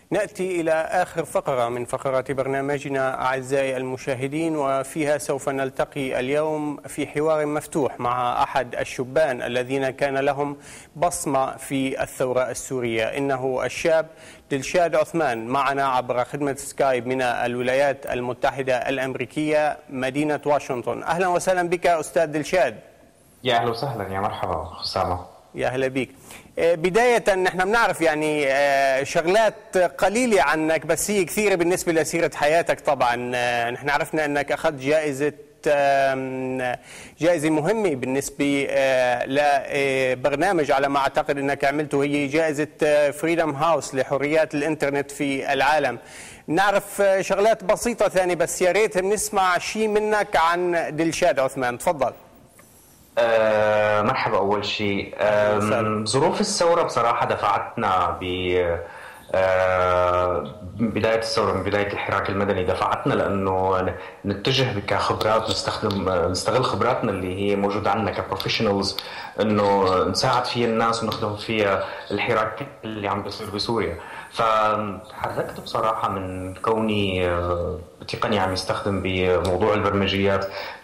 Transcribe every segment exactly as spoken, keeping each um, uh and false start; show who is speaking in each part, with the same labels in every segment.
Speaker 1: نأتي إلى آخر فقرة من فقرات برنامجنا أعزائي المشاهدين، وفيها سوف نلتقي اليوم في حوار مفتوح مع أحد الشبان الذين كان لهم بصمة في الثورة السورية. إنه الشاب دلشاد عثمان، معنا عبر خدمة سكايب من الولايات المتحدة الأمريكية مدينة واشنطن. أهلا وسهلا بك أستاذ دلشاد.
Speaker 2: يا أهلا وسهلا، يا مرحبا أسامة.
Speaker 1: يا أهلا بك. بداية نحن بنعرف يعني شغلات قليلة عنك، بس هي كثيرة بالنسبة لسيرة حياتك. طبعا نحن عرفنا أنك أخذت جائزة جائزة مهمة بالنسبة لبرنامج على ما أعتقد أنك عملته، هي جائزة فريدم هاوس لحريات الإنترنت في العالم. نعرف شغلات بسيطة ثانية، بس يا ريت بنسمع شيء منك عن دلشاد عثمان. تفضل.
Speaker 2: أه مرحبا. أول شيء ظروف الثورة بصراحة دفعتنا ب أه بداية الثورة، من بداية الحراك المدني دفعتنا لأنه نتجه كخبرات، نستخدم نستغل خبراتنا اللي هي موجودة عندنا كبروفيشنالز، إنه نساعد فيها الناس ونخدم فيها الحراك اللي عم بيصير بسوريا. فتحركت بصراحة من كوني بتقني عم يستخدم بموضوع البرمجيات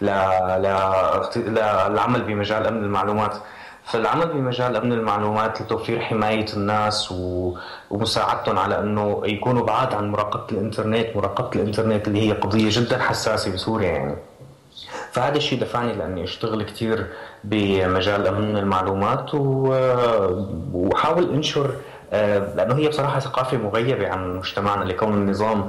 Speaker 2: للعمل بمجال أمن المعلومات. فالعمل بمجال أمن المعلومات لتوفير حماية الناس ومساعدتهم على أنه يكونوا بعاد عن مراقبة الإنترنت. مراقبة الإنترنت اللي هي قضية جدا حساسة بسوريا يعني. فهذا الشيء دفعني لأني أشتغل كتير بمجال أمن المعلومات وحاول أنشر، لأنه هي بصراحة ثقافة مغيبة عن مجتمعنا، لكون النظام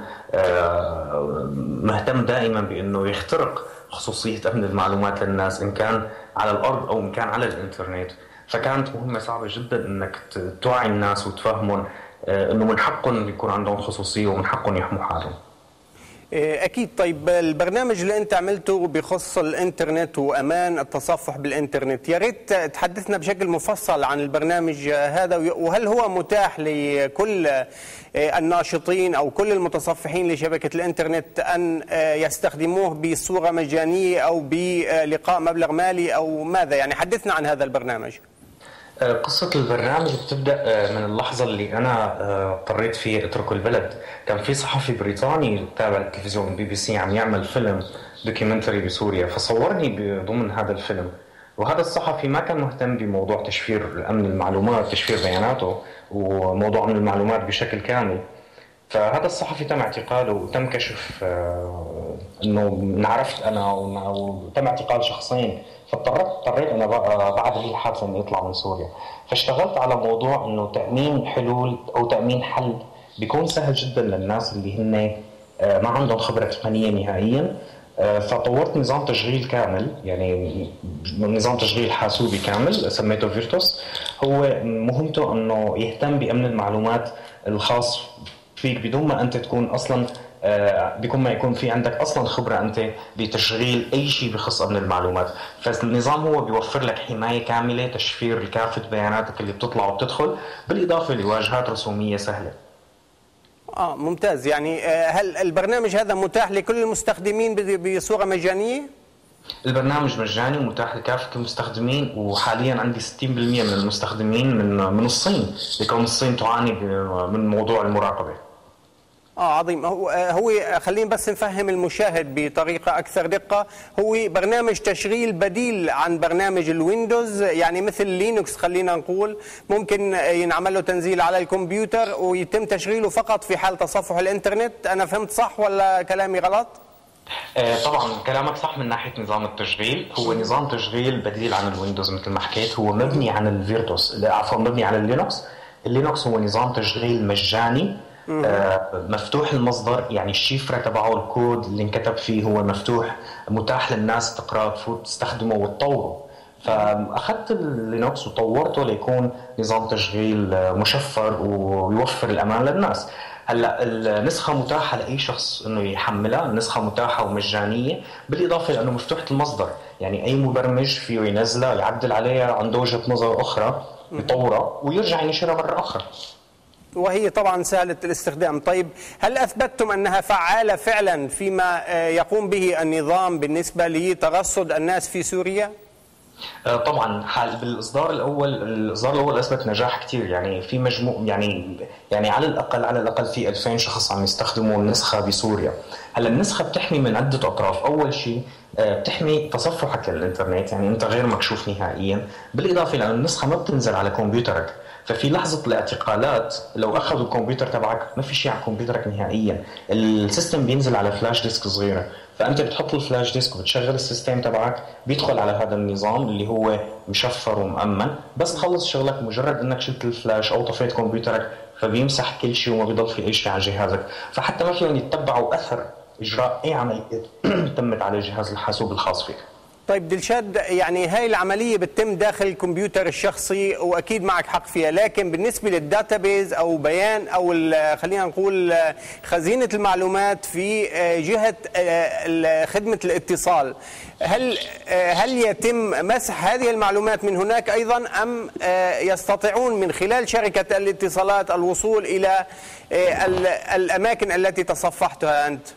Speaker 2: مهتم دائما بأنه يخترق خصوصية أمن المعلومات للناس، إن كان على الأرض أو إن كان على الإنترنت. فكانت مهمة صعبة جدا أنك توعي الناس وتفهمهم أنه من حقهم يكون عندهم خصوصية ومن حقهم يحموا حالهم.
Speaker 1: أكيد. طيب البرنامج اللي أنت عملته بخص الإنترنت وأمان التصفح بالإنترنت، يا ريت تحدثنا بشكل مفصل عن البرنامج هذا، وهل هو متاح لكل الناشطين أو كل المتصفحين لشبكة الإنترنت أن يستخدموه بصورة مجانية أو بلقاء مبلغ مالي أو ماذا؟ يعني حدثنا عن هذا البرنامج.
Speaker 2: قصة البرنامج بتبدأ من اللحظة اللي أنا اضطريت فيه أترك البلد. كان في صحفي بريطاني تابع التلفزيون بي بي سي عم يعمل فيلم دوكيومنتري بسوريا، فصورني ضمن هذا الفيلم. وهذا الصحفي ما كان مهتم بموضوع تشفير أمن المعلومات، تشفير بياناته وموضوع أمن المعلومات بشكل كامل. فهذا الصحفي تم اعتقاله وتم كشف أنه انعرفت أنا، وتم اعتقال شخصين. فاضطريت اضطريت انا بعد هي الحادثه اني اطلع من سوريا. فاشتغلت على موضوع انه تامين حلول او تامين حل بيكون سهل جدا للناس اللي هن ما عندهم خبره تقنيه نهائيا. فطورت نظام تشغيل كامل، يعني نظام تشغيل حاسوبي كامل سميته فيرتوس. هو مهمته انه يهتم بامن المعلومات الخاص فيك بدون ما انت تكون اصلا بيكون ما يكون في عندك اصلا خبره انت بتشغيل اي شيء بخص امن المعلومات. فالنظام هو بيوفر لك حمايه كامله، تشفير كافه بياناتك اللي بتطلع وبتدخل، بالاضافه لواجهات رسوميه سهله.
Speaker 1: اه ممتاز. يعني هل البرنامج هذا متاح لكل المستخدمين بصوره مجانيه؟
Speaker 2: البرنامج مجاني ومتاح لكافه المستخدمين، وحاليا عندي ستين بالمئة من المستخدمين من من الصين، لكون الصين تعاني من موضوع المراقبه.
Speaker 1: اه عظيم. هو هو خلينا بس نفهم المشاهد بطريقه اكثر دقه. هو برنامج تشغيل بديل عن برنامج الويندوز، يعني مثل لينكس خلينا نقول، ممكن ينعمل له تنزيل على الكمبيوتر ويتم تشغيله فقط في حال تصفح الانترنت. انا فهمت صح ولا كلامي غلط؟
Speaker 2: آه طبعا كلامك صح من ناحيه نظام التشغيل. هو نظام تشغيل بديل عن الويندوز مثل ما حكيت، هو مبني عن الفيرتوس، عفوا مبني على اللينكس. اللينكس هو نظام تشغيل مجاني آه مفتوح المصدر، يعني الشفرة تبعه الكود اللي انكتب فيه هو مفتوح، متاح للناس تقرأ تفوت تستخدمه وتطوره. فأخذت اللينكس وطورته ليكون نظام تشغيل مشفر ويوفر الأمان للناس. هلا النسخة متاحة لأي شخص إنه يحملها، النسخة متاحة ومجانية، بالإضافة لأنه مفتوحة المصدر، يعني أي مبرمج فيه ينزلها يعدل عليها، عنده وجهة نظر أخرى يطورها ويرجع ينشرها مرة أخرى.
Speaker 1: وهي طبعا سهلة الاستخدام. طيب هل أثبتتم أنها فعالة فعلا فيما يقوم به النظام بالنسبة لترصد الناس في سوريا؟
Speaker 2: طبعا حال بالاصدار الاول، الاصدار الاول اثبت نجاح كثير، يعني في مجموع يعني يعني على الاقل على الاقل في ألفين شخص عم يستخدموا النسخه بسوريا. هلا النسخه بتحمي من عده اطراف. اول شيء بتحمي تصفحك للانترنت، يعني انت غير مكشوف نهائيا، بالاضافه لان النسخه ما بتنزل على كمبيوترك، ففي لحظه الاعتقالات لو اخذوا الكمبيوتر تبعك ما في شيء على كمبيوترك نهائيا، السيستم بينزل على فلاش ديسك صغيره، فانت بتحط الفلاش ديسك وبتشغل السيستم تبعك بيدخل على هذا النظام اللي هو مشفر ومؤمن. بس تخلص شغلك مجرد انك شلت الفلاش او طفيت كمبيوترك فبيمسح كل شيء وما بيضل في اي شيء على جهازك، فحتى ما فيهم يتبعوا اثر اجراء اي عمليه تمت على جهاز الحاسوب الخاص فيك.
Speaker 1: طيب دلشاد، يعني هاي العملية بتتم داخل الكمبيوتر الشخصي وأكيد معك حق فيها، لكن بالنسبة للداتابيز أو بيان أو خلينا نقول خزينة المعلومات في جهة خدمة الاتصال، هل هل يتم مسح هذه المعلومات من هناك أيضا، أم يستطيعون من خلال شركة الاتصالات الوصول إلى الأماكن التي تصفحتها أنت؟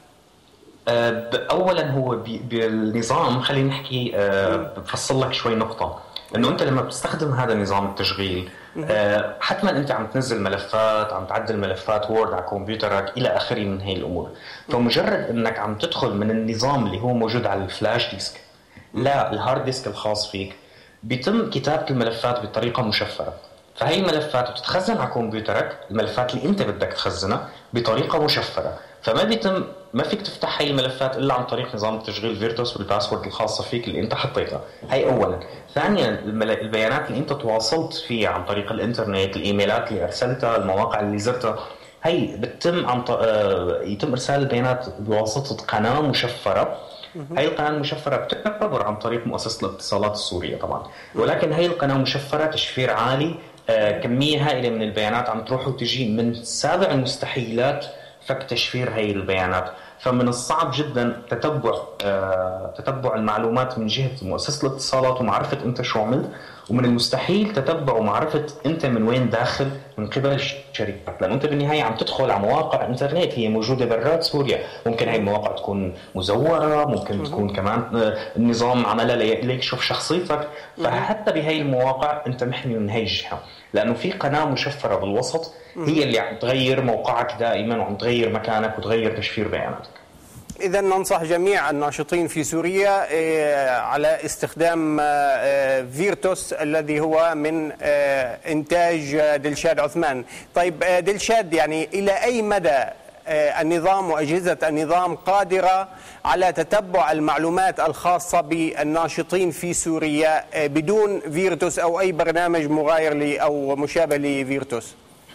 Speaker 2: اولا هو بالنظام، خلينا نحكي بفصل لك شوي نقطه، انه انت لما بتستخدم هذا نظام التشغيل حتما انت عم تنزل ملفات، عم تعدل ملفات وورد على كمبيوترك الى اخره من هي الامور، فمجرد انك عم تدخل من النظام اللي هو موجود على الفلاش ديسك لا الهارد ديسك الخاص فيك، بيتم كتابه الملفات بطريقه مشفره، فهي الملفات بتتخزن على كمبيوترك، الملفات اللي انت بدك تخزنها بطريقه مشفره، فما بيتم ما فيك تفتح هاي الملفات الا عن طريق نظام التشغيل فيرتوس والباسورد الخاصه فيك اللي انت حطيتها. هاي اولا. ثانيا البيانات اللي انت تواصلت فيها عن طريق الانترنت، الايميلات اللي ارسلتها، المواقع اللي زرتها، هي بتتم عن ط... يتم ارسال البيانات بواسطه قناه مشفره. هاي القناه المشفره بتعتبر عن طريق مؤسسه الاتصالات السوريه طبعا، ولكن هاي القناه مشفره تشفير عالي، كميه هائله من البيانات عم تروح وتجي، من سابع المستحيلات فك تشفير هي البيانات، فمن الصعب جدا تتبع آه تتبع المعلومات من جهه مؤسسه الاتصالات ومعرفه انت شو عملت، ومن المستحيل تتبع ومعرفه انت من وين داخل من قبل الشركات، لانه انت بالنهايه عم تدخل على مواقع انترنت هي موجوده برات سوريا، ممكن هي المواقع تكون مزوره، ممكن تكون كمان النظام عملها ليكشف شخصيتك، فحتى بهي المواقع انت محمي من هي الجهه، لانه في قناه مشفره بالوسط هي اللي عم تغير موقعك دائما وعم تغير مكانك وتغير تشفير بياناتك.
Speaker 1: إذا ننصح جميع الناشطين في سوريا على استخدام فيرتوس الذي هو من إنتاج دلشاد عثمان. طيب دلشاد، يعني إلى أي مدى النظام وأجهزة النظام قادرة على تتبع المعلومات الخاصة بالناشطين في سوريا بدون فيرتوس أو أي برنامج مغاير أو مشابه لفيرتوس؟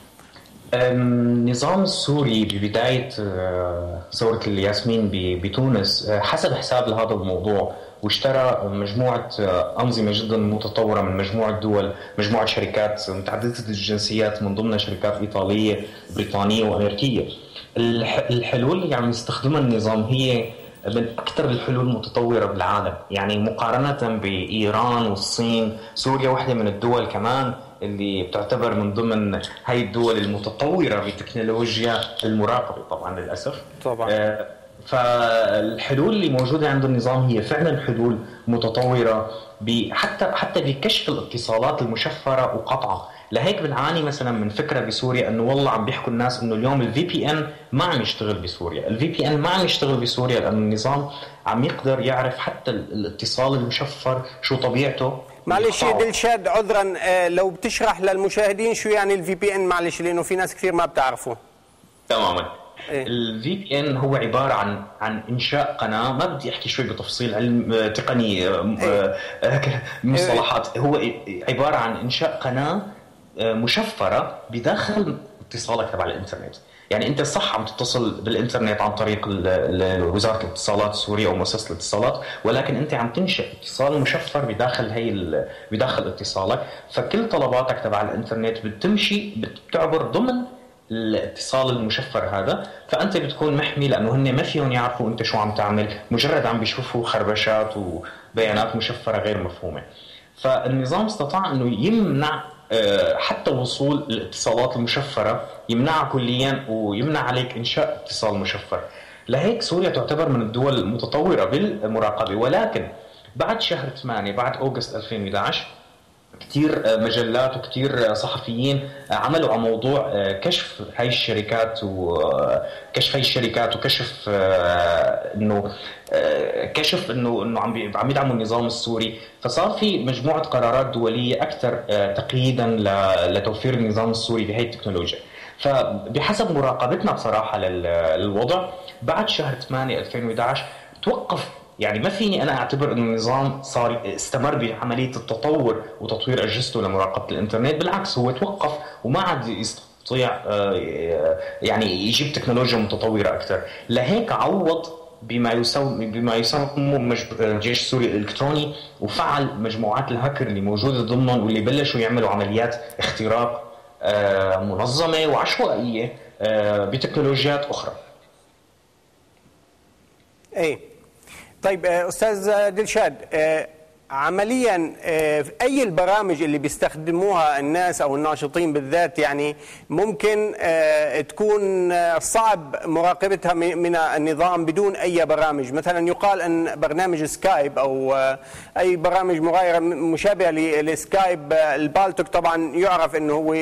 Speaker 2: النظام السوري ببداية ثورة الياسمين بتونس حسب حساب لهذا الموضوع، واشترى مجموعة أنظمة جدا متطورة من مجموعة دول، مجموعة شركات متعددة الجنسيات، من ضمنها شركات إيطالية بريطانية وأمريكية. الحلول اللي عم يستخدمها النظام هي من أكثر الحلول المتطورة بالعالم، يعني مقارنة بإيران والصين، سوريا واحدة من الدول كمان اللي بتعتبر من ضمن هاي الدول المتطورة بتكنولوجيا المراقبة طبعا للأسف.
Speaker 1: طبعا.
Speaker 2: آه فالحلول اللي موجودة عند النظام هي فعلا حلول متطورة، حتى حتى بكشف الاتصالات المشفرة وقطعها. لهيك بنعاني مثلا من فكرة بسوريا انه والله عم بيحكوا الناس انه اليوم الفي بي ان ما عم يشتغل بسوريا، الفي بي ان ما عم يشتغل بسوريا لأن النظام عم يقدر يعرف حتى الاتصال المشفر شو طبيعته.
Speaker 1: معلش دلشاد عذرا، لو بتشرح للمشاهدين شو يعني الفي بي ان، معلش لانه في ناس كثير ما بتعرفه.
Speaker 2: تماما. الفي بي ان هو عباره عن عن انشاء قناه، ما بدي احكي شوي بتفصيل علم تقني مصطلحات، هو عباره عن انشاء قناه مشفره بداخل اتصالك تبع الانترنت. يعني انت صح عم تتصل بالانترنت عن طريق وزاره الاتصالات السوريه او مؤسسه الاتصالات، ولكن انت عم تنشئ اتصال مشفر بداخل هي بداخل اتصالك، فكل طلباتك تبع الانترنت بتمشي بتعبر ضمن الاتصال المشفر هذا، فانت بتكون محمي لانه هن ما فيهم يعرفوا انت شو عم تعمل، مجرد عم بيشوفوا خربشات وبيانات مشفره غير مفهومه. فالنظام استطاع انه يمنع حتى وصول الاتصالات المشفرة، يمنعها كليا ويمنع عليك إنشاء اتصال مشفر. لهيك سوريا تعتبر من الدول المتطورة بالمراقبة، ولكن بعد شهر ثمانية، بعد أغسطس ألفين وإحدى عشر، كثير مجلات وكثير صحفيين عملوا على موضوع كشف هاي الشركات وكشف هاي الشركات وكشف انه كشف انه انه عم عم يدعموا النظام السوري. فصار في مجموعه قرارات دوليه اكثر تقييدا لتوفير النظام السوري بهي التكنولوجيا. فبحسب مراقبتنا بصراحه للوضع بعد شهر ثمانية ألفين وإحدى عشر توقف. يعني ما فيني انا اعتبر انه النظام صار استمر بعمليه التطور وتطوير اجهزته لمراقبه الانترنت، بالعكس هو توقف وما عاد يستطيع يعني يجيب تكنولوجيا متطوره اكثر. لهيك عوض بما يسمى بما يسمى الجيش السوري الالكتروني، وفعل مجموعات الهاكر اللي موجوده ضمنهم واللي بلشوا يعملوا عمليات اختراق منظمه وعشوائيه بتكنولوجيات اخرى.
Speaker 1: ايه طيب أستاذ دلشاد، عمليا أي البرامج اللي بيستخدموها الناس أو الناشطين بالذات يعني ممكن تكون صعب مراقبتها من النظام بدون أي برامج؟ مثلا يقال أن برنامج سكايب أو أي برامج مغايرة مشابهة لسكايب، البالتوك طبعا يعرف أنه هو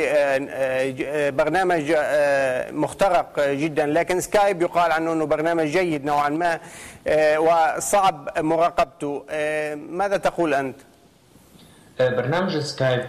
Speaker 1: برنامج مخترق جدا، لكن سكايب يقال عنه أنه برنامج جيد نوعا ما وصعب مراقبته. ماذا تقول أنت؟
Speaker 2: برنامج سكايب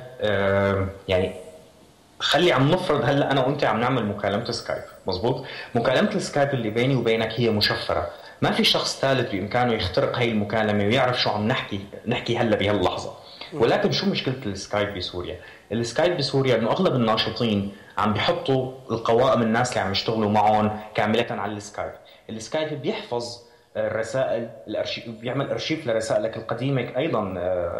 Speaker 2: يعني خلي عم نفرض هلا أنا وأنت عم نعمل مكالمة سكايب، مزبوط؟ مكالمة السكايب اللي بيني وبينك هي مشفرة، ما في شخص ثالث بإمكانه يخترق هاي المكالمة ويعرف شو عم نحكي نحكي هلا بهاللحظة. ولكن شو مشكلة السكايب بسوريا؟ السكايب بسوريا إنه أغلب الناشطين عم بيحطوا القوائم الناس اللي عم يشتغلوا معهم كاملة على السكايب. السكايب بيحفظ الرسائل، الارشيف، بيعمل ارشيف لرسائلك القديمه ايضا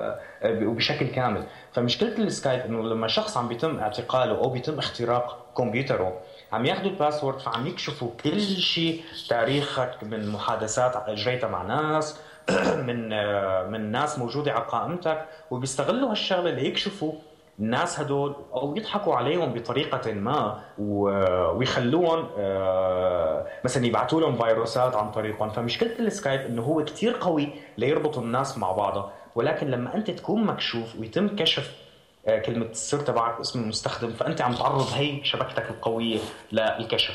Speaker 2: وبشكل كامل. فمشكله السكايب انه لما شخص عم بيتم اعتقاله او بيتم اختراق كمبيوتره عم ياخذوا الباسورد، فعم يكشفوا كل شيء، تاريخك من محادثات اجريتها مع ناس من من ناس موجوده على قائمتك، وبيستغلوا هالشغله ليكشفوا الناس هدول او يضحكوا عليهم بطريقه ما ويخلوهم مثلا يبعثوا لهم فيروسات عن طريقهم. فمشكله السكايب انه هو كثير قوي ليربط الناس مع بعضها، ولكن لما انت تكون مكشوف ويتم كشف كلمه السر تبعك واسم المستخدم، فانت عم تعرض هي شبكتك القويه للكشف.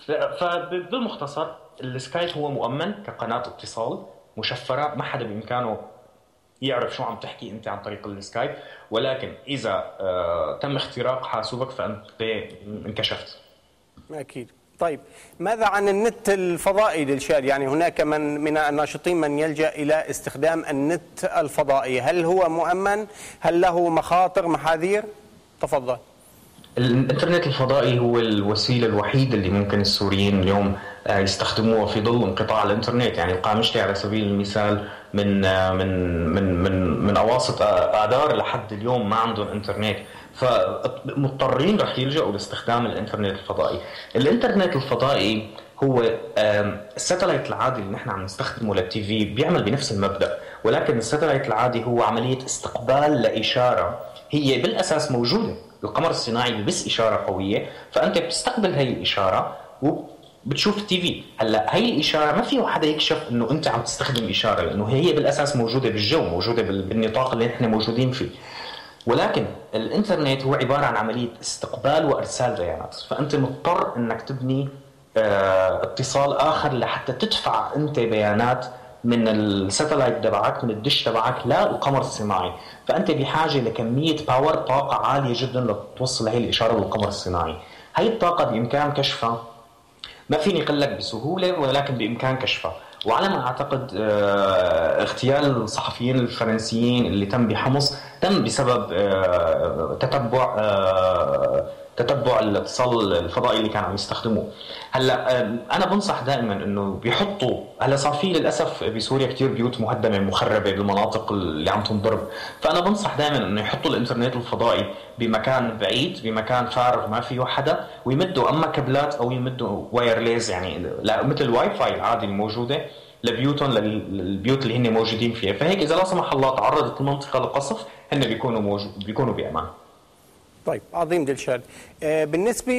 Speaker 2: فبالمختصر السكايب هو مؤمن كقناه اتصال مشفره، ما حدا بامكانه يعرف شو عم تحكي انت عن طريق السكايب، ولكن اذا آه تم اختراق حاسوبك فانت انكشفت.
Speaker 1: اكيد. طيب ماذا عن النت الفضائي دلشاد؟ يعني هناك من من الناشطين من يلجأ الى استخدام النت الفضائي، هل هو مؤمن؟ هل له مخاطر محاذير؟ تفضل.
Speaker 2: الانترنت الفضائي هو الوسيله الوحيده اللي ممكن السوريين اليوم يستخدموها في ظل انقطاع الانترنت. يعني القامشلي على سبيل المثال من من من من من اواسط اذار لحد اليوم ما عندهم انترنت، فمضطرين رح يلجأوا لاستخدام الانترنت الفضائي. الانترنت الفضائي هو الساتلايت العادي اللي نحن عم نستخدمه للتي في، بيعمل بنفس المبدأ، ولكن الساتلايت العادي هو عملية استقبال لإشارة هي بالأساس موجودة. القمر الصناعي ببث إشارة قوية، فأنت بتستقبل هاي الإشارة وبتشوف التي في. هلا هاي الإشارة ما في حدا يكشف إنه أنت عم تستخدم إشارة، لأنه هي بالأساس موجودة بالجو، موجودة بالنطاق اللي نحن موجودين فيه. ولكن الانترنت هو عبارة عن عملية استقبال وارسال بيانات، فانت مضطر انك تبني اه اتصال اخر لحتى تدفع انت بيانات من الساتلايت تبعك، من الدش تبعك للقمر الصناعي. فانت بحاجة لكمية باور، طاقة عالية جدا لتوصل هي الاشارة للقمر الصناعي. هاي الطاقة بامكان كشفها، ما فيني اقول لك بسهولة، ولكن بامكان كشفها. وعلى ما اعتقد اغتيال الصحفيين الفرنسيين اللي تم بحمص تم بسبب تتبع تتبع الاتصال الفضائي اللي كانوا عم يستخدموه. هلا انا بنصح دائما انه بيحطوا، هلا صار في للاسف بسوريا كثير بيوت مهدمه مخربه بالمناطق اللي عم تنضرب، فانا بنصح دائما انه يحطوا الانترنت الفضائي بمكان بعيد، بمكان فارغ ما فيه حدا، ويمدوا اما كابلات او يمدوا وايرليز، يعني مثل الواي فاي العادي الموجوده لبيوتهم، للبيوت اللي هن موجودين فيها. فهيك اذا لا سمح الله تعرضت المنطقه لقصف هن بيكونوا موجود بيكونوا بامان.
Speaker 1: طيب عظيم دلشاد. بالنسبة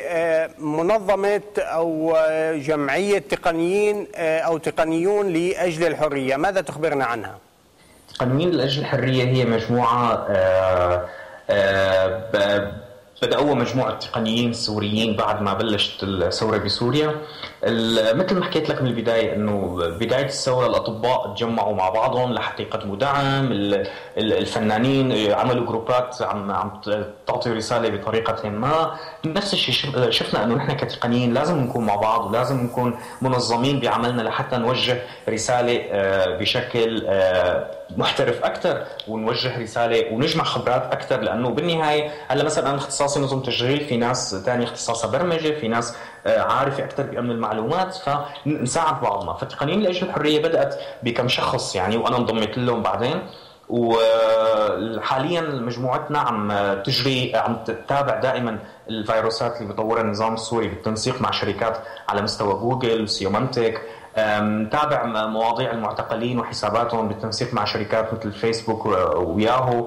Speaker 1: لمنظمة أو جمعية تقنيين أو تقنيون لأجل الحرية، ماذا تخبرنا عنها؟
Speaker 2: تقنيين لأجل الحرية هي مجموعة آه آه بدأوا مجموعة تقنيين سوريين بعد ما بلشت الثورة بسوريا. مثل ما حكيت لك من البداية أنه بداية الثورة الأطباء تجمعوا مع بعضهم لحتى يقدموا دعم، الفنانين عملوا جروبات عم عم تعطي رسالة بطريقة ما. نفس الشيء شفنا أنه نحن كتقنيين لازم نكون مع بعض ولازم نكون منظمين بعملنا لحتى نوجه رسالة بشكل محترف أكثر، ونوجه رسالة ونجمع خبرات أكثر. لأنه بالنهاية هلا مثلا أنا اختصاصي نظم تشغيل، في ناس ثانية اختصاصها برمجة، في ناس عارفة أكثر بأمن المعلومات، فنساعد بعضنا. فالتقنيين لأجل الحرية بدأت بكم شخص يعني، وأنا انضميت لهم بعدين. وحاليا مجموعتنا عم تجري عم تتابع دائما الفيروسات اللي بيطورها النظام السوري بالتنسيق مع شركات على مستوى جوجل وسيومانتك. نتابع مواضيع المعتقلين وحساباتهم بالتنسيق مع شركات مثل فيسبوك وياهو.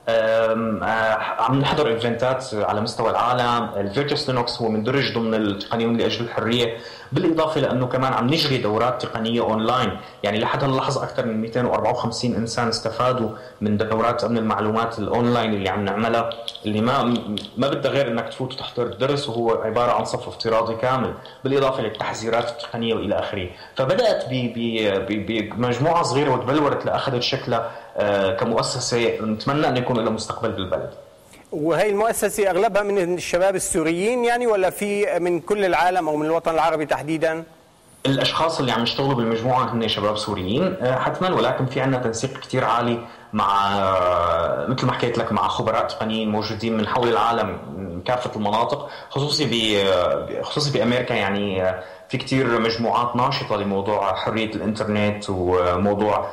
Speaker 2: عم نحضر ايفنتات على مستوى العالم. الفيرتوس لينوكس هو مندرج ضمن التقنيين لاجل الحريه، بالاضافه لانه كمان عم نجري دورات تقنيه اونلاين. يعني لحد هاللحظه اكثر من مئتين وأربعة وخمسين انسان استفادوا من دورات امن المعلومات الاونلاين اللي عم نعملها، اللي ما ما بدها غير انك تفوت وتحضر الدرس، وهو عباره عن صف افتراضي كامل، بالاضافه للتحذيرات التقنيه والى اخره. فبدات بمجموعه صغيره وتبلورت لاخذت شكلها كمؤسسه نتمنى ان يكون لها مستقبل بالبلد.
Speaker 1: وهي المؤسسة أغلبها من الشباب السوريين يعني، ولا في من كل العالم أو من الوطن العربي تحديدا؟
Speaker 2: الأشخاص اللي عم يشتغلوا بالمجموعة هن شباب سوريين حتما، ولكن في عنا تنسيق كتير عالي مع مثل ما حكيت لك مع خبراء تقنيين موجودين من حول العالم من كافة المناطق، خصوصي ب خصوصي بأمريكا. يعني في كتير مجموعات ناشطة لموضوع حرية الإنترنت وموضوع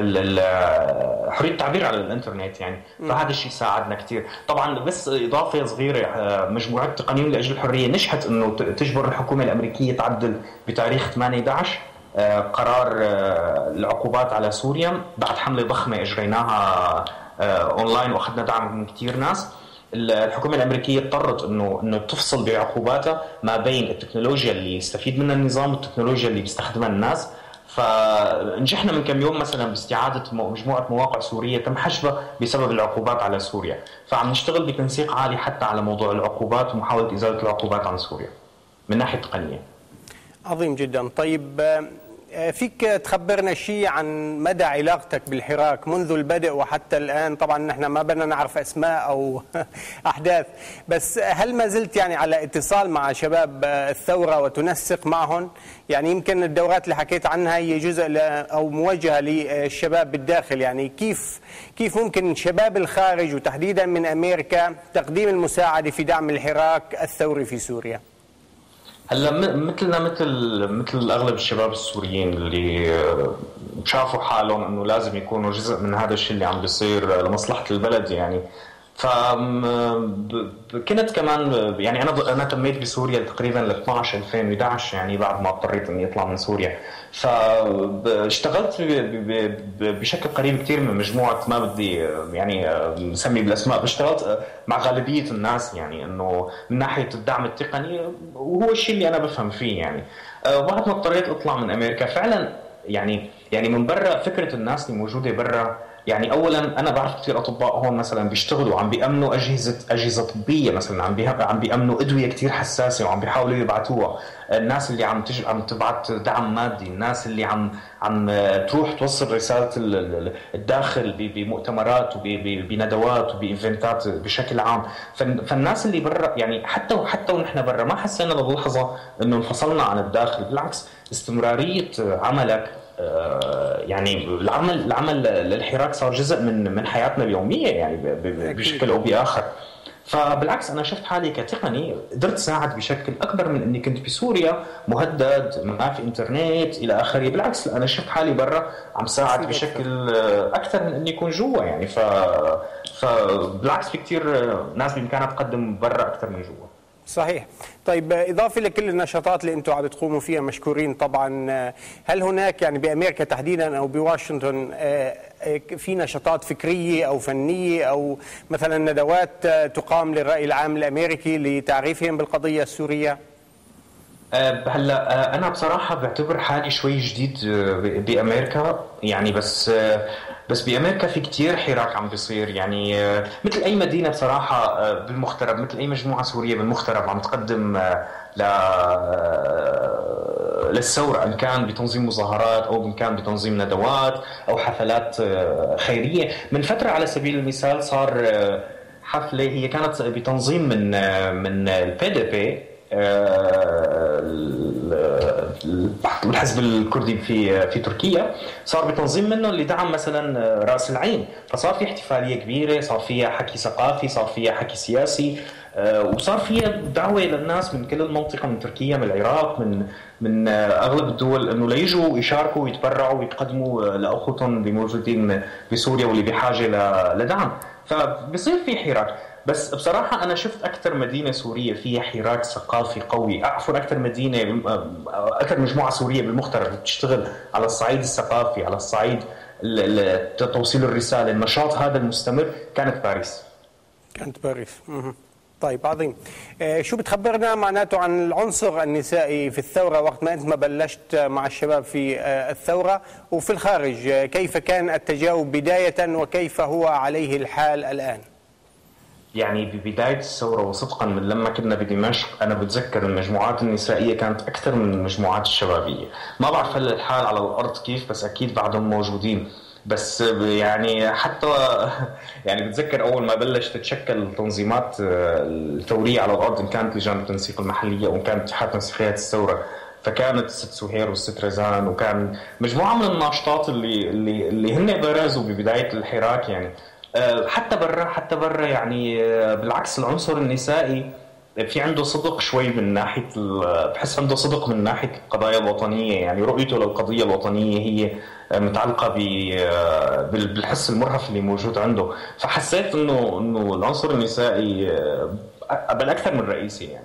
Speaker 2: حرية التعبير على الإنترنت يعني. فهذا الشيء ساعدنا كتير. طبعا بس إضافة صغيرة، مجموعة تقنيين لأجل الحرية نجحت إنه تجبر الحكومة الأمريكية تعدل بتاريخ ثمانية عشر قرار العقوبات على سوريا بعد حملة ضخمة أجريناها أونلاين وأخذنا دعم من كتير ناس. الحكومة الأمريكية اضطرت إنه إنه تفصل بعقوباتها ما بين التكنولوجيا اللي يستفيد منها النظام والتكنولوجيا اللي بيستخدمها الناس. فنجحنا من كم يوم مثلا باستعادة مجموعة مواقع سورية تم حجبها بسبب العقوبات على سوريا. فعم نشتغل بتنسيق عالي حتى على موضوع العقوبات ومحاولة إزالة العقوبات عن سوريا من ناحية تقنية.
Speaker 1: عظيم جدا. طيب فيك تخبرنا شيء عن مدى علاقتك بالحراك منذ البدء وحتى الآن؟ طبعا نحن ما بدنا نعرف أسماء أو أحداث، بس هل ما زلت يعني على اتصال مع شباب الثورة وتنسق معهم؟ يعني يمكن الدورات اللي حكيت عنها هي جزء أو موجهة للشباب بالداخل، يعني كيف كيف ممكن شباب الخارج وتحديدا من أمريكا تقديم المساعدة في دعم الحراك الثوري في سوريا؟
Speaker 2: هلا مثلنا مثل مثل اغلب الشباب السوريين اللي شافوا حالهم انه لازم يكونوا جزء من هذا الشيء اللي عم بيصير لمصلحه البلد يعني. فكنت كمان يعني انا انا تميت بسوريا تقريبا ل اثنعش ألفين وإحدى عشر يعني بعد ما اضطريت اني اطلع من سوريا. فاشتغلت بشكل قريب كثير من مجموعه ما بدي يعني نسمي بالاسماء، اشتغلت مع غالبيه الناس يعني انه من ناحيه الدعم التقني، وهو الشيء اللي انا بفهم فيه يعني. بعد ما اضطريت اطلع من امريكا فعلا يعني يعني من برا فكره الناس اللي موجوده برا. يعني اولا انا بعرف كثير اطباء هون مثلا بيشتغلوا عم بيامنوا اجهزه اجهزه طبيه مثلا، عم عم بيامنوا ادويه كثير حساسه وعم بيحاولوا يبعثوها. الناس اللي عم تج... عم تبعث دعم مادي، الناس اللي عم عم تروح توصل رساله الداخل بمؤتمرات وبندوات وبايفنتات بشكل عام. فالناس اللي برا يعني حتى حتى ونحن برا ما حسينا للحظه انه انفصلنا عن الداخل، بالعكس استمراريه عملك يعني العمل العمل للحراك صار جزء من من حياتنا اليوميه يعني بشكل او باخر. فبالعكس انا شفت حالي كتقني قدرت اساعد بشكل اكبر من اني كنت بسوريا مهدد ما في انترنت الى اخره. بالعكس انا شفت حالي برا عم ساعد بشكل اكثر من اني اكون جوا يعني. ف فبالعكس في كثير ناس بامكانها تقدم برا اكثر من جوا.
Speaker 1: صحيح. طيب إضافة لكل النشاطات اللي أنتم عم بتقوموا فيها مشكورين طبعا، هل هناك يعني بأمريكا تحديدا أو بواشنطن في نشاطات فكرية أو فنية أو مثلا ندوات تقام للرأي العام الأمريكي لتعريفهم بالقضية السورية؟
Speaker 2: أه، هلا أه، انا بصراحه بعتبر حالي شوي جديد أه، ب- بامريكا يعني. بس أه، بس بامريكا في كتير حراك عم بيصير يعني. أه، مثل اي مدينه بصراحه أه، بالمغترب، مثل اي مجموعه سوريه بالمغترب عم تقدم أه، ل أه، للثوره، ان كان بتنظيم مظاهرات او ان كان بتنظيم ندوات او حفلات أه، خيريه. من فتره على سبيل المثال صار أه، حفله هي كانت بتنظيم من أه، من البي دي بي، الحزب الكردي في في تركيا. صار بتنظيم منه لدعم مثلا راس العين، فصار في احتفاليه كبيره، صار فيها حكي ثقافي، صار فيها حكي سياسي، آه، وصار فيها دعوه للناس من كل المنطقه، من تركيا، من العراق، من من آه، اغلب الدول، انه ليجوا يشاركوا ويتبرعوا ويتقدموا آه، لاخوتهم اللي موجودين بسوريا واللي بحاجه ل- لدعم. فبصير في حراك. بس بصراحة أنا شفت أكثر مدينة سورية فيها حراك ثقافي قوي، عفوا أكثر مدينة، أكثر مجموعة سورية بالمغترب بتشتغل على الصعيد الثقافي، على الصعيد ال- ال- توصيل الرسالة، النشاط هذا المستمر، كانت باريس.
Speaker 1: كانت باريس. مهم. طيب عظيم. آه، شو بتخبرنا معناته عن العنصر النسائي في الثورة وقت ما أنت ما بلشت مع الشباب في آه، الثورة وفي الخارج؟ آه، كيف كان التجاوب بداية وكيف هو عليه الحال الآن؟
Speaker 2: يعني ببداية الثورة وصدقا من لما كنا بدمشق، أنا بتذكر المجموعات النسائية كانت أكثر من المجموعات الشبابية. ما بعرف هلا الحال على الأرض كيف، بس أكيد بعدهم موجودين. بس يعني حتى يعني بتذكر أول ما بلش تتشكل التنظيمات الثورية على الأرض، إن كانت لجان التنسيق المحلية وإن كانت اتحاد تنسيقيات الثورة، فكانت الست سهير والست رزان، وكان مجموعة من الناشطات اللي اللي اللي هن برزوا ببداية الحراك يعني. آه، حتى برا حتى برا يعني. آه، بالعكس العنصر النسائي في عنده صدق شوي من ناحية ال- بحس عنده صدق من ناحية القضايا الوطنية، يعني رؤيته للقضية الوطنية هي آه، متعلقة ب- آه، بال- بالحس المرهف اللي موجود عنده. فحسيت انه انه العنصر النسائي آه، بل اكثر من رئيسي يعني.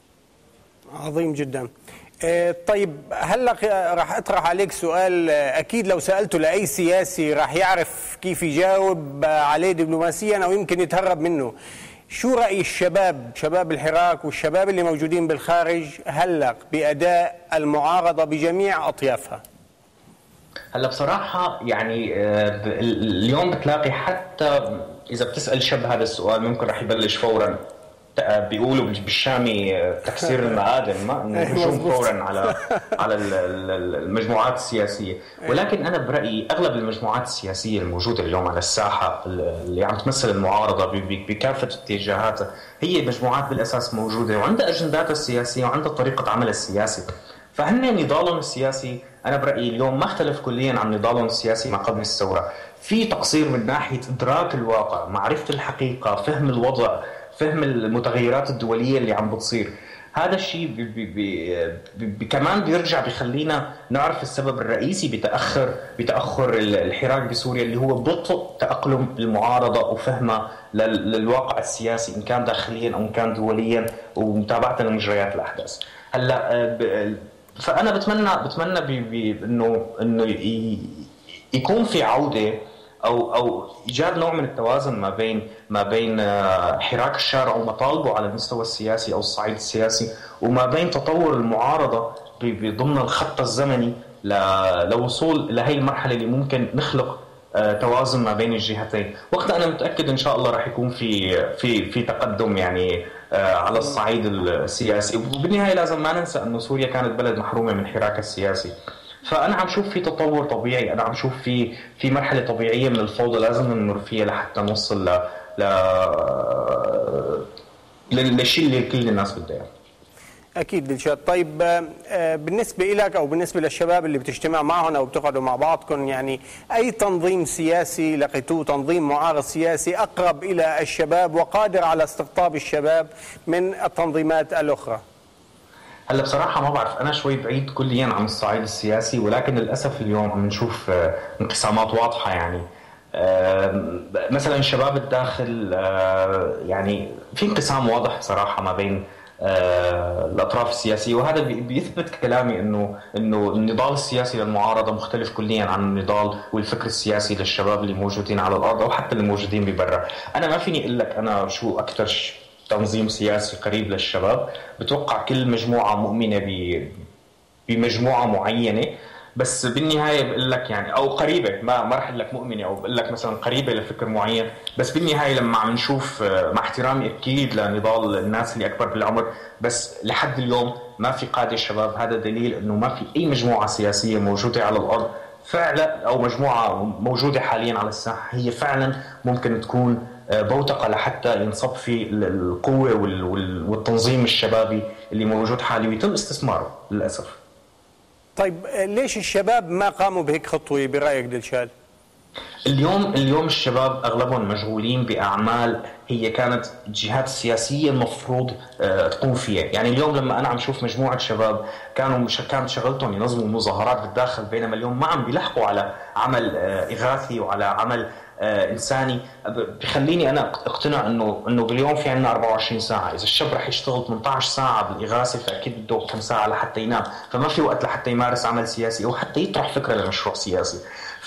Speaker 1: عظيم جدا. آه، طيب هلا راح اطرح عليك سؤال، آه، اكيد لو سالته لاي سياسي راح يعرف كيف يجاوب آه، عليه دبلوماسيا او يمكن يتهرب منه. شو راي الشباب، شباب الحراك والشباب اللي موجودين بالخارج هلا باداء المعارضه بجميع اطيافها؟
Speaker 2: هلا بصراحة يعني آه، ب- اليوم بتلاقي حتى إذا بتسأل شاب هذا السؤال ممكن رح يبلش فورا ت- بيقولوا بال- بالشامي آه، تكسير المآذن، ما إنه
Speaker 1: إيه،
Speaker 2: هجوم
Speaker 1: مظبوط.
Speaker 2: فورا على على ال- ال- المجموعات السياسية. ولكن أنا برأيي أغلب المجموعات السياسية الموجودة اليوم على الساحة اللي عم تمثل المعارضة ب- ب- بكافة اتجاهاتها، هي مجموعات بالأساس موجودة وعندها أجنداتها السياسية وعندها طريقة عمل السياسي. فهن نضالهم السياسي أنا برأيي اليوم ما اختلف كليا عن نضالهم السياسي ما قبل الثورة. في تقصير من ناحية إدراك الواقع، معرفة الحقيقة، فهم الوضع، فهم المتغيرات الدولية اللي عم بتصير. هذا الشيء بي بي بي بي كمان بيرجع بيخلينا نعرف السبب الرئيسي بتأخر بتأخر الحراك بسوريا، اللي هو بطء تأقلم المعارضة وفهمها لل- للواقع السياسي، إن كان داخليا أو إن كان دوليا، ومتابعة لمجريات الأحداث. هلا آه، ب- فانا بتمنى بتمنى ب- ب- انه انه ي- يكون في عوده او او ايجاد نوع من التوازن ما بين ما بين آه، حراك الشارع ومطالبه على المستوى السياسي او الصعيد السياسي، وما بين تطور المعارضه ب- ب- ضمن الخط الزمني ل- لوصول لهي المرحله اللي ممكن نخلق آه، توازن ما بين الجهتين. وقتها انا متاكد ان شاء الله راح يكون في في في تقدم يعني آه، على الصعيد السياسي. وبالنهايه لازم ما ننسى انه سوريا كانت بلد محرومه من حراكها السياسي. فانا عم شوف في تطور طبيعي، انا عم شوف في في مرحله طبيعيه من الفوضى لازم نمر فيها لحتى نوصل ل ل للشيء اللي كل الناس بدها اياه.
Speaker 1: أكيد دلشاد. طيب آه، بالنسبة لك أو بالنسبة للشباب اللي بتجتمع معهم أو بتقعدوا مع بعضكم، يعني أي تنظيم سياسي لقيتوه، تنظيم معارض سياسي أقرب إلى الشباب وقادر على استقطاب الشباب من التنظيمات الأخرى؟
Speaker 2: هلا بصراحة ما بعرف، أنا شوي بعيد كليا عن الصعيد السياسي، ولكن للأسف اليوم عم نشوف آه، انقسامات واضحة يعني. آه، مثلا شباب الداخل آه، يعني في انقسام واضح صراحة ما بين آه، الأطراف السياسية، وهذا بي- بيثبت كلامي إنه إنه النضال السياسي للمعارضة مختلف كليا عن النضال والفكر السياسي للشباب اللي موجودين على الأرض أو حتى اللي موجودين ببرا. أنا ما فيني أقول لك أنا شو أكثر تنظيم سياسي قريب للشباب. بتوقع كل مجموعة مؤمنة بمجموعة معينة، بس بالنهايه بقول لك يعني او قريبه، ما ما راح اقول لك مؤمنه، او بقول لك مثلا قريبه لفكر معين، بس بالنهايه لما عم نشوف، مع احترامي اكيد لنضال الناس اللي اكبر بالعمر، بس لحد اليوم ما في قاده شباب. هذا دليل انه ما في اي مجموعه سياسيه موجوده على الارض فعلا، او مجموعه موجوده حاليا على الساحه هي فعلا ممكن تكون بوتقه لحتى ينصب في القوه والتنظيم الشبابي اللي موجود حاليا ويتم استثماره للاسف.
Speaker 1: طيب ليش الشباب ما قاموا بهيك خطوه برايك دلشاد؟
Speaker 2: اليوم اليوم الشباب اغلبهم مشغولين باعمال هي كانت الجهات السياسيه المفروض تقوم فيها، يعني اليوم لما انا عم شوف مجموعه شباب كانوا مش كانت شغلتهم ينظموا مظاهرات بالداخل، بينما اليوم ما عم بيلحقوا على عمل اغاثي وعلى عمل انساني، بخليني انا اقتنع انه انه باليوم في عندنا أربعة وعشرين ساعه، اذا الشاب رح يشتغل ثمانية عشر ساعه بالاغاثه فاكيد بده كم ساعه لحتى ينام، فما في وقت لحتى يمارس عمل سياسي او حتى يطرح فكره لمشروع سياسي.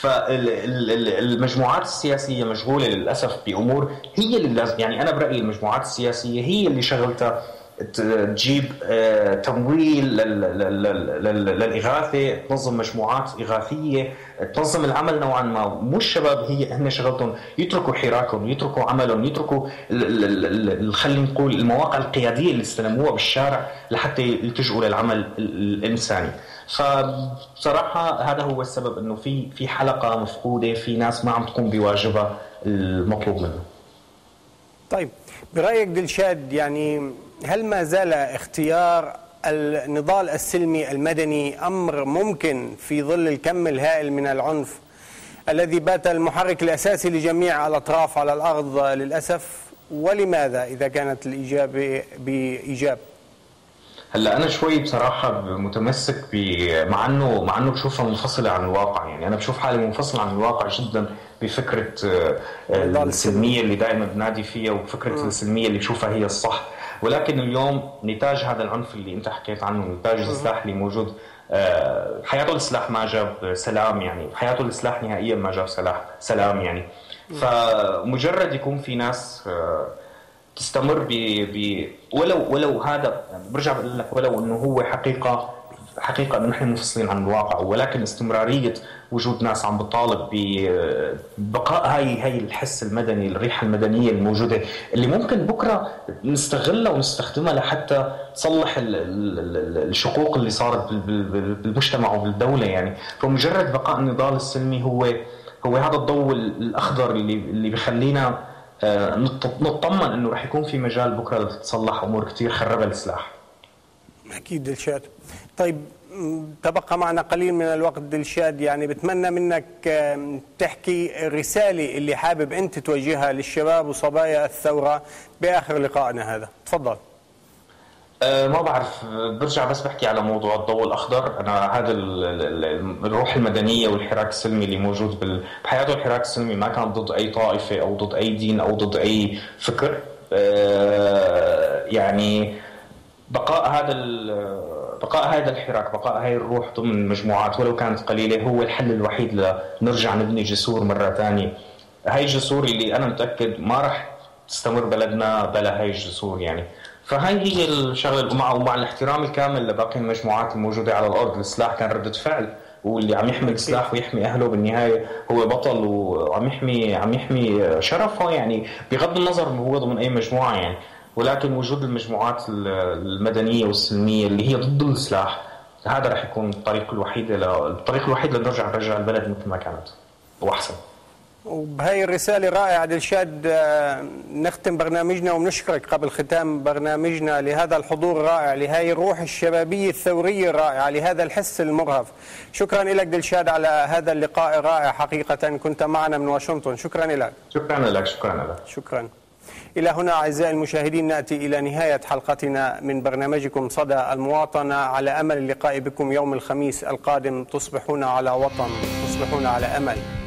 Speaker 2: فالمجموعات السياسيه مشغوله للاسف بامور هي اللي لازم، يعني انا برايي المجموعات السياسيه هي اللي شغلتها تجيب تمويل للإغاثة، تنظم مجموعات إغاثية، تنظم العمل نوعا ما. مو الشباب هي هن شغلتهم يتركوا حراكهم، يتركوا عملهم، يتركوا خلينا نقول المواقع القيادية اللي استلموها بالشارع لحتى يلتجئوا للعمل الإنساني. فبصراحة هذا هو السبب، انه في في حلقة مفقودة، في ناس ما عم تقوم بواجبها المطلوب منها.
Speaker 1: طيب برأيك دلشاد، يعني هل ما زال اختيار النضال السلمي المدني أمر ممكن في ظل الكم الهائل من العنف الذي بات المحرك الأساسي لجميع الأطراف على الأرض للأسف؟ ولماذا إذا كانت الإجابة بإيجاب؟
Speaker 2: هلا انا شوي بصراحه متمسك ب مع انه مع انه بشوفها منفصله عن الواقع، يعني انا بشوف حالي منفصل عن الواقع جدا بفكره السلميه اللي دائما بنادي فيها، وفكره السلميه اللي بشوفها هي الصح. ولكن اليوم نتاج هذا العنف اللي انت حكيت عنه، نتاج السلاح اللي موجود، حياته السلاح ما جاب سلام، يعني حياته السلاح نهائيا ما جاب سلاح سلام يعني. فمجرد يكون في ناس تستمر ب ب ولو ولو هذا، برجع بقول لك ولو انه هو حقيقه حقيقه انه نحن منفصلين عن الواقع، ولكن استمراريه وجود ناس عم بتطالب ببقاء هاي هاي الحس المدني، الريحه المدنيه الموجوده اللي ممكن بكره نستغلها ونستخدمها لحتى تصلح الشقوق اللي صارت بالمجتمع وبالدوله يعني. فمجرد بقاء النضال السلمي هو هو هذا الضوء الاخضر اللي اللي بخلينا نطمن انه رح يكون في مجال بكره لتتصلح امور كثير خربها السلاح.
Speaker 1: اكيد دلشاد. طيب تبقى معنا قليل من الوقت دلشاد، يعني بتمنى منك تحكي الرساله اللي حابب انت توجهها للشباب وصبايا الثوره باخر لقائنا هذا، تفضل.
Speaker 2: أه ما بعرف، برجع بس بحكي على موضوع الضوء الأخضر. أنا هذا الروح المدنية والحراك السلمي اللي موجود بحياته، الحراك السلمي ما كان ضد أي طائفة أو ضد أي دين أو ضد أي فكر. أه يعني بقاء هذا بقاء هذا الحراك، بقاء هاي الروح ضمن المجموعات ولو كانت قليلة هو الحل الوحيد لنرجع نبني جسور مرة ثانية. هاي الجسور اللي أنا متأكد ما رح تستمر بلدنا بلا هاي الجسور يعني. فهي هي الشغله، ومع ومع الاحترام الكامل لباقي المجموعات الموجوده على الارض، السلاح كان رده فعل، واللي عم يحمل سلاح ويحمي اهله بالنهايه هو بطل وعم يحمي عم يحمي شرفه يعني، بغض النظر انه هو ضمن اي مجموعه يعني. ولكن وجود المجموعات المدنيه والسلميه اللي هي ضد السلاح، هذا راح يكون الطريق الوحيد الطريق الوحيد لنرجع نرجع البلد مثل ما كانت واحسن.
Speaker 1: وبهي الرسالة الرائعة دلشاد نختم برنامجنا، ونشكرك قبل ختام برنامجنا لهذا الحضور الرائع، لهي الروح الشبابية الثورية الرائعة، لهذا الحس المرهف. شكرا لك دلشاد على هذا اللقاء الرائع، حقيقة كنت معنا من واشنطن. شكرا لك.
Speaker 2: شكرا لك. شكرا لك.
Speaker 1: شكرا. إلى هنا أعزائي المشاهدين نأتي إلى نهاية حلقتنا من برنامجكم صدى المواطنة، على أمل اللقاء بكم يوم الخميس القادم. تصبحون على وطن، تصبحون على أمل.